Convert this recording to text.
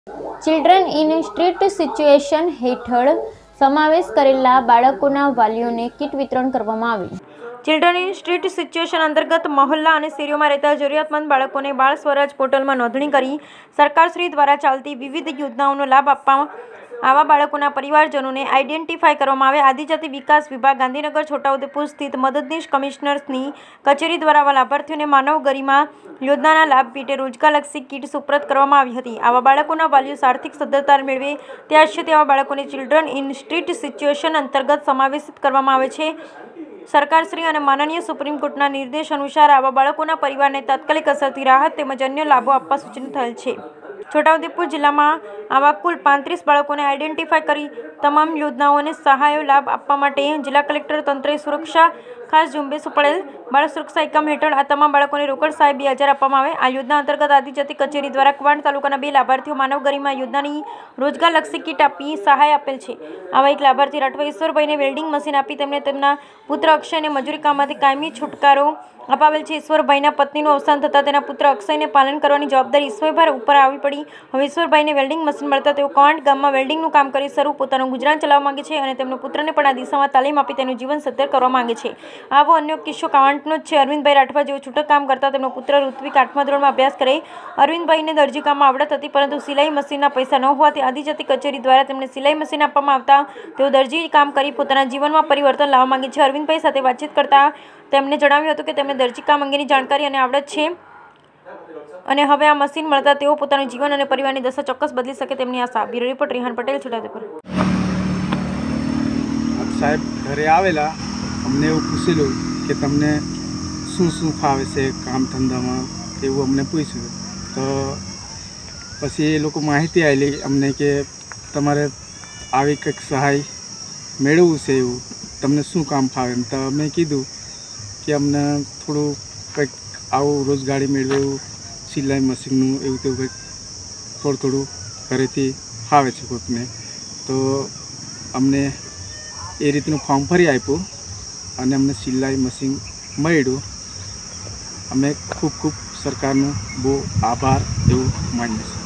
Children in street situation હેઠળ સમાવેશ કરેલા બાળકોના વાલીઓને કીટ વિતરણ કરવામાં આવ્યું। ચિલ્ડ્રન ઇન સ્ટ્રીટ સિચ્યુએશન અંતર્ગત મહોલ્લા અને શેરીઓમાં રહેતા જરૂરિયાતમંદ બાળકોને બાળ સ્વરાજ પોર્ટલમાં નોંધણી કરી સરકારશ્રી દ્વારા ચાલતી વિવિધ યોજનાઓનો લાભ આપવા આવા બાળકોના પરિવારજનોને આઈડેન્ટિફાય કરવામાં આવે। આદિજાતિ વિકાસ વિભાગ ગાંધીનગર છોટાઉદેપુર સ્થિત મદદનીશ કમિશનરની કચેરી દ્વારા આવા લાભાર્થીઓને માનવ ગરિમા યોજનાના લાભ પેટે રોજગારલક્ષી કીટ સુપ્રત કરવામાં આવી હતી। આવા બાળકોના વાલીઓ આર્થિક સદ્ધરતા મેળવે તે આશયથી આવા બાળકોને ચિલ્ડ્રન ઇન સ્ટ્રીટ સિચ્યુએશન અંતર્ગત સમાવેશિત કરવામાં આવે છે। સરકારશ્રી અને માનનીય સુપ્રીમ કોર્ટના નિર્દેશ અનુસાર આવા બાળકોના પરિવારને તાત્કાલિક અસરથી રાહત તેમજ અન્ય લાભો આપવા સૂચન થયેલ છે। છોટાઉદેપુર જિલ્લામાં આવા કુલ 35 બાળકોને આઈડેન્ટિફાય કરી તમામ યોજનાઓને સહાયો લાભ આપવા માટે જિલ્લા કલેક્ટર તંત્રે સુરક્ષા ખાસ ઝુંબેશ પડેલ। બાળ સુરક્ષા એકમ હેઠળ આ તમામ બાળકોને રોકડ સહાય 2000 આપવામાં આવે। આ યોજના અંતર્ગત આદિજાતિ કચેરી દ્વારા કવાંટ તાલુકાના 2 લાભાર્થીઓ માનવ ગરિમા યોજનાની રોજગારલક્ષી કીટ આપી સહાય આપેલ છે। આવા એક લાભાર્થી રાઠવા ઈશ્વરભાઈને વેલ્ડિંગ મશીન આપી તેમને તેમના પુત્ર અક્ષયને મજૂરી કામમાંથી કાયમી છુટકારો અપાવેલ છે। ઈશ્વરભાઈના પત્નીનું અવસાન થતાં તેના પુત્ર અક્ષયને પાલન કરવાની જવાબદારી ઈશ્વરભાઈ ઉપર આવી પડી। હવે ઈશ્વરભાઈને વેલ્ડિંગ મશીન મળતા તેઓ કવાંટ ગામમાં વેલ્ડિંગનું કામ કરી પોતાનું ગુજરાન ચલાવવા માંગે છે અને તેમના પુત્રને પણ આ દિશામાં તાલીમ આપી તેનું જીવન સદ્ધર કરવા માંગે છે। આવો અન્ય કિસ્સો કવાંટનો જ છે। અરવિંદભાઈ રાઠવા જેઓ છૂટક કામ કરતા તેમનો પુત્ર ઋત્વિક 8મા ધોરણમાં અભ્યાસ કરે। અરવિંદભાઈને દરજી કામમાં આવડત હતી પરંતુ સિલાઈ મશીનના પૈસા ન હોવાથી આદિજાતિ કચેરી દ્વારા તેમને સિલાઈ મશીન આપવામાં આવતા તેઓ દરજી કામ કરી પોતાના જીવનમાં પરિવર્તન લાવવા માંગે છે। અરવિંદભાઈ સાથે વાતચીત કરતા તેમણે જણાવ્યું હતું કે તેમને દરજી કામ અંગેની જાણકારી અને આવડત છે અને હવે આ મશીન મળતા તેઓ પોતાનું જીવન અને પરિવારની દશા ચોક્કસ બદલી શકે તેમની આશા। Bureau report Rehan Patel, Chhota Udepur. સાહેબ ઘરે આવેલા અમને એવું પૂછેલું કે તમને શું ફાવે છે કામ ધંધામાં એવું અમને પૂછ્યું તો પછી એ લોકો માહિતી આપી અમને કે તમારે આવી કંઈક સહાય મેળવવું છે એવું તમને શું કામ ફાવે એમ તો અમે કીધું કે અમને થોડું કંઈક આવું રોજગારી મેળવ્યું સિલાઈ મશીનનું એવું તેવું કંઈક થોડું ઘરેથી ફાવે છે કોઈકને તો અમને એ રીતનું ફોર્મ ભરી આપ્યું અને અમને સિલાઈ મશીન મળ્યું। અમે ખૂબ સરકારનો બહુ આભાર એવું માનીએ છીએ।